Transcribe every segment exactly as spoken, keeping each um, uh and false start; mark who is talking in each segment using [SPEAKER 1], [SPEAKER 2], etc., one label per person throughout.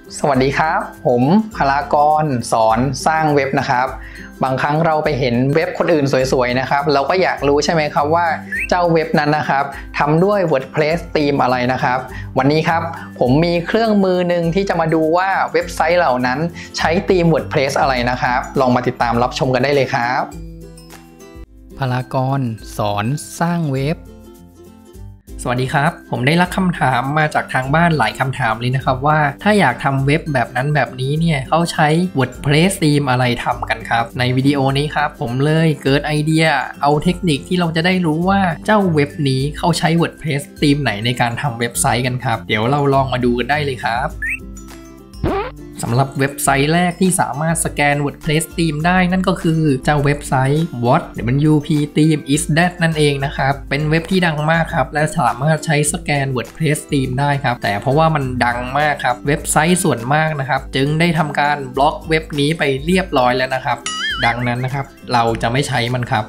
[SPEAKER 1] สวัสดีครับผมพลากรสอนสร้างเว็บนะครับบางครั้งเราไปเห็นเว็บคนอื่นสวยๆนะครับเราก็อยากรู้ใช่ไหมครับว่าเจ้าเว็บนั้นนะครับทำด้วย WordPress ธีมอะไรนะครับวันนี้ครับผมมีเครื่องมือหนึ่งที่จะมาดูว่าเว็บไซต์เหล่านั้นใช้ธีม WordPress อะไรนะครับลองมาติดตามรับชมกันได้เลยครับพลากรสอนสร้างเว็บสวัสดีครับผมได้รับคำถามมาจากทางบ้านหลายคำถามเลยนะครับว่าถ้าอยากทำเว็บแบบนั้นแบบนี้เนี่ยเขาใช้ WordPress ธีมอะไรทำกันครับในวิดีโอนี้ครับผมเลยเกิดไอเดียเอาเทคนิคที่เราจะได้รู้ว่าเจ้าเว็บนี้เขาใช้ WordPress ธีมไหนในการทำเว็บไซต์กันครับเดี๋ยวเราลองมาดูกันได้เลยครับสำหรับเว็บไซต์แรกที่สามารถสแกน WordPress Theme ได้นั่นก็คือเจ้าเว็บไซต์ what w p theme is that นั่นเองนะครับเป็นเว็บที่ดังมากครับและสามารถใช้สแกน WordPress Theme ได้ครับแต่เพราะว่ามันดังมากครับเว็บไซต์ส่วนมากนะครับจึงได้ทำการบล็อกเว็บนี้ไปเรียบร้อยแล้วนะครับดังนั้นนะครับเราจะไม่ใช้มันครับ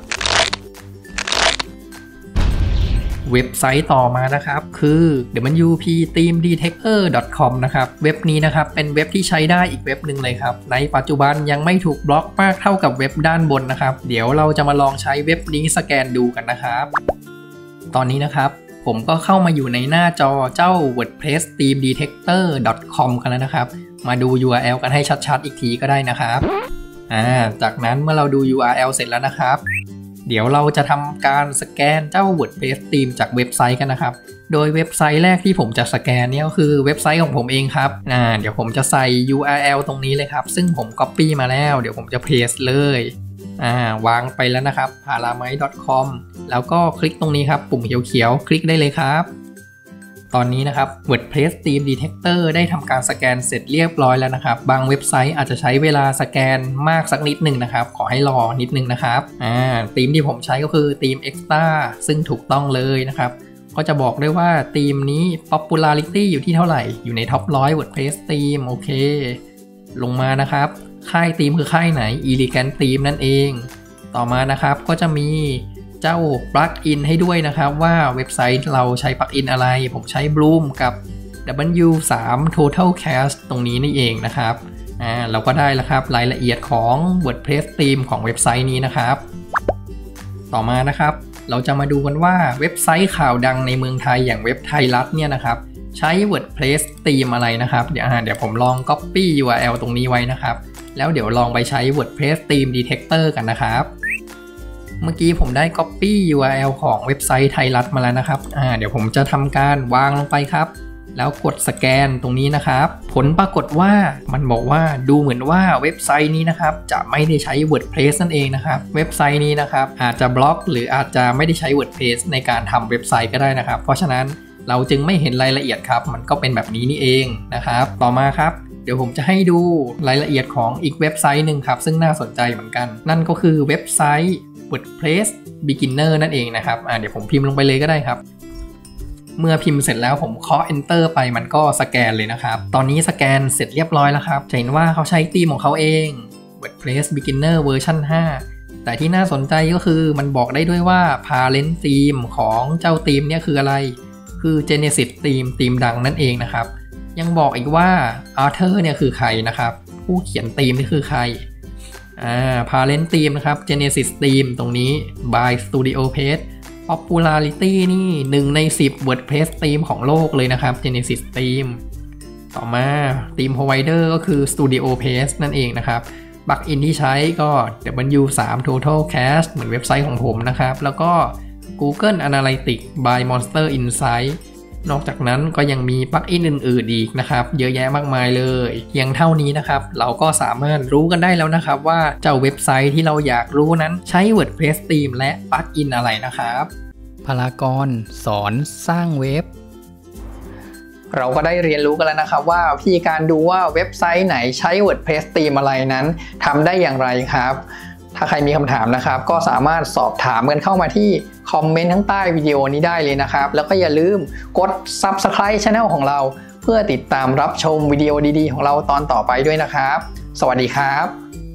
[SPEAKER 1] เว็บไซต์ต่อมานะครับคือ ดับเบิลยู พี ธีม ดีเทคเตอร์ ดอท คอม นะครับเว็บนี้นะครับเป็นเว็บที่ใช้ได้อีกเว็บหนึ่งเลยครับในปัจจุบันยังไม่ถูกบล็อกมากเท่ากับเว็บด้านบนนะครับเดี๋ยวเราจะมาลองใช้เว็บนี้สแกนดูกันนะครับตอนนี้นะครับผมก็เข้ามาอยู่ในหน้าจอเจ้า WordPress ธีม ดีเทคเตอร์ ดอท คอม กันแล้วนะครับมาดู ยู อาร์ แอล กันให้ชัดๆอีกทีก็ได้นะครับอ่าจากนั้นเมื่อเราดู ยู อาร์ แอล เสร็จแล้วนะครับเดี๋ยวเราจะทำการสแกนเจ้า WordPress Theme จากเว็บไซต์กันนะครับโดยเว็บไซต์แรกที่ผมจะสแกนเนี่ยก็คือเว็บไซต์ของผมเองครับอ่าเดี๋ยวผมจะใส่ ยู อาร์ แอล ตรงนี้เลยครับซึ่งผม Copy มาแล้วเดี๋ยวผมจะ Paste เลยอ่าวางไปแล้วนะครับ พาราไมต์ ดอท คอม แล้วก็คลิกตรงนี้ครับปุ่มเขียวๆคลิกได้เลยครับตอนนี้นะครับ WordPress Theme Detector ได้ทำการสแกนเสร็จเรียบร้อยแล้วนะครับบางเว็บไซต์อาจจะใช้เวลาสแกนมากสักนิดหนึ่งนะครับขอให้รอนิดนึงนะครับอ่าธีมที่ผมใช้ก็คือธีม Extra ซึ่งถูกต้องเลยนะครับก็จะบอกได้ว่าธีมนี้ Popularity อยู่ที่เท่าไหร่อยู่ในท็อปหนึ่งร้อย WordPress Theme โอเคลงมานะครับค่ายธีมคือค่ายไหน Elegant Theme นั่นเองต่อมานะครับก็จะมีเจ้าปลั๊กอินให้ด้วยนะครับว่าเว็บไซต์เราใช้ปลั๊กอินอะไรผมใช้ Bloom กับ ดับเบิลยู ทรี Total Cast ตรงนี้นี่เองนะครับอ่าเราก็ได้แล้วครับรายละเอียดของ WordPress Theme ของเว็บไซต์นี้นะครับต่อมานะครับเราจะมาดูกันว่าเว็บไซต์ข่าวดังในเมืองไทยอย่างเว็บไทยรัฐเนี่ยนะครับใช้ WordPress Theme อะไรนะครับเดี๋ยวเดี๋ยวผมลอง Copy ยู อาร์ แอล ตรงนี้ไว้นะครับแล้วเดี๋ยวลองไปใช้ WordPress Theme Detector กันนะครับเมื่อกี้ผมได้ Copy ยู อาร์ แอล ของเว็บไซต์ไทยรัฐมาแล้วนะครับอ่าเดี๋ยวผมจะทำการวางลงไปครับแล้วกดสแกนตรงนี้นะครับผลปรากฏว่ามันบอกว่าดูเหมือนว่าเว็บไซต์นี้นะครับจะไม่ได้ใช้ WordPress นั่นเองนะครับเว็บไซต์นี้นะครับอาจจะบล็อกหรืออาจจะไม่ได้ใช้ WordPress ในการทำเว็บไซต์ก็ได้นะครับเพราะฉะนั้นเราจึงไม่เห็นรายละเอียดครับมันก็เป็นแบบนี้นี่เองนะครับต่อมาครับเดี๋ยวผมจะให้ดูรายละเอียดของอีกเว็บไซต์หนึ่งครับซึ่งน่าสนใจเหมือนกันนั่นก็คือเว็บไซต์ WordPress Beginner นั่นเองนะครับอ่าเดี๋ยวผมพิมพ์ลงไปเลยก็ได้ครับเมื่อพิมพ์เสร็จแล้วผมเคาะ Enter ไปมันก็สแกนเลยนะครับตอนนี้สแกนเสร็จเรียบร้อยแล้วครับจะเห็นว่าเขาใช้ธีมของเขาเอง WordPress Beginner เวอร์ชันห้าแต่ที่น่าสนใจก็คือมันบอกได้ด้วยว่า Parent Theme ของเจ้าธีมเนี่ยคืออะไรคือ Genesis Theme ธีมดังนั่นเองนะครับยังบอกอีกว่า Author เนี่ยคือใครนะครับผู้เขียนธีมนี่คือใครอ่า Parent Theme นะครับ Genesis Theme ตรงนี้ by Studio Page Popularity นี่หนึ่งในสิบ WordPress Theme ของโลกเลยนะครับ Genesis Theme ต่อมา Theme Provider ก็คือ Studio Page นั่นเองนะครับปลั๊กอินที่ใช้ก็ ดับเบิลยู ทรี Total Cast เหมือนเว็บไซต์ของผมนะครับแล้วก็ Google Analytics by Monster Insightนอกจากนั้นก็ยังมีปลั๊กอินอื่นๆอีกนะครับเยอะแยะมากมายเลยเพียงเท่านี้นะครับเราก็สามารถรู้กันได้แล้วนะครับว่าเจ้าเว็บไซต์ที่เราอยากรู้นั้นใช้ WordPress Theme และปลั๊กอินอะไรนะครับพลากรสอนสร้างเว็บเราก็ได้เรียนรู้กันแล้วนะครับว่าวิธีการดูว่าเว็บไซต์ไหนใช้ WordPress Theme อะไรนั้นทำได้อย่างไรครับถ้าใครมีคำถามนะครับก็สามารถสอบถามกันเข้ามาที่คอมเมนต์ทั้งใต้วิดีโอนี้ได้เลยนะครับแล้วก็อย่าลืมกด Subscribe Channel ของเราเพื่อติดตามรับชมวิดีโอดีๆของเราตอนต่อไปด้วยนะครับสวัสดีครับ